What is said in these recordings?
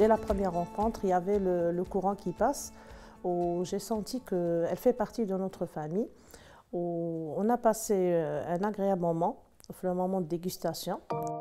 dès la première rencontre, il y avait le courant qui passe, où j'ai senti qu'elle fait partie de notre famille. Où on a passé un agréable moment, le moment de dégustation.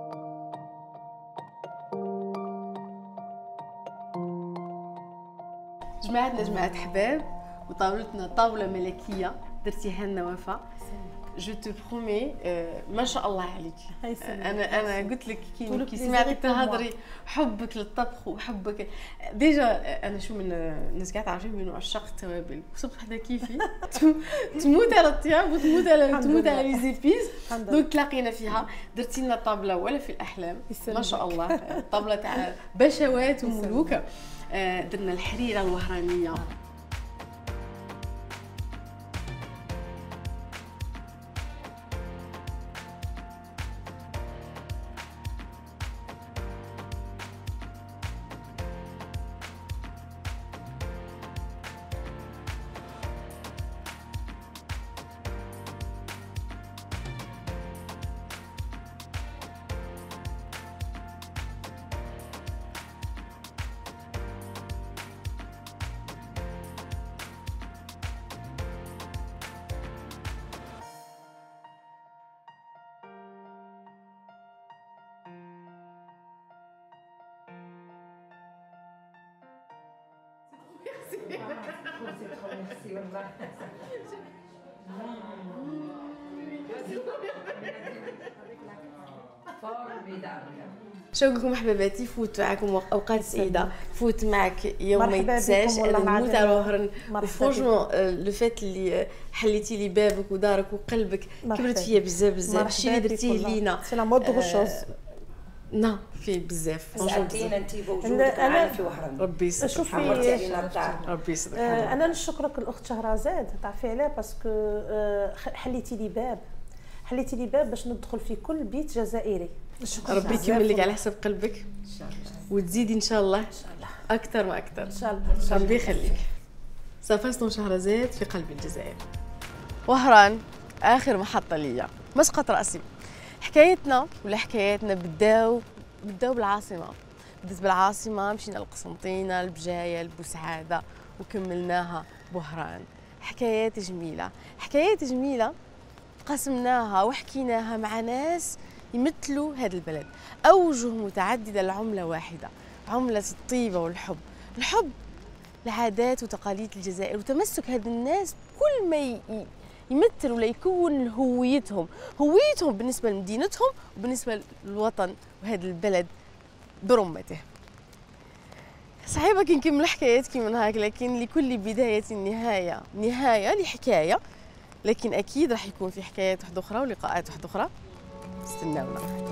جماعة حباب وطاولتنا طاولة ملكية درتيها لنا وفاء. جو تو برومي ما شاء الله عليك. انا قلت لك كي سمعتك تهضري حبك للطبخ وحبك ديجا. انا شو من الناس قاعده تعرفين من عشاق التوابل وصبت حدا كيفي تموت على الطياب وتموت على لي زيبيز. دونك تلاقينا فيها درتي لنا طابله ولا في الاحلام ما شاء الله. طابله تاع بشوات وملوك. درنا الحريره الوهرانيه. شوقكم حباباتي فوت معكم اوقات سعيده فوت معك يوم ما يتنساش. انا نموت على وهران وفرونشمون لو فات اللي حليتي لي بابك ودارك وقلبك كبرت فيا بزاف الشيء اللي درتيه لينا. سي لا مود دو شوز نا في بزاف. ساعتين انت موجوده معنا في وهران. ربي يسعدك. شوفي ربي يسعدك. انا نشكرك الاخت شهرزاد. تعرفي علاه؟ باسكو حليتي لي باب باش ندخل في كل بيت جزائري. ربي يكمل لك على حسب قلبك ان شاء الله وتزيدي ان شاء الله اكثر واكثر ان شاء الله. ربي يخليك. سافاستون شهرزاد في قلب الجزائر. وهران اخر محطه ليا مسقط راسي. حكايتنا ولا حكاياتنا بداو بالعاصمه. بدات بالعاصمه مشينا لقسنطينه لبجايه لبوسعاده وكملناها بوهران. حكايات جميله قسمناها وحكيناها مع ناس يمثلوا هذا البلد. أوجه متعددة لعملة واحدة، عملة الطيبة والحب. الحب لعادات وتقاليد الجزائر وتمسك هذه الناس كل ما يمثل ولا يكون هويتهم بالنسبة لمدينتهم وبالنسبة للوطن وهذا البلد برمته. صحيح كي نكمل حكايات كيما هاك، لكن لكل بداية نهاية لحكاية. لكن أكيد راح يكون في حكايات واحدة أخرى ولقاءات واحدة أخرى. استناونا.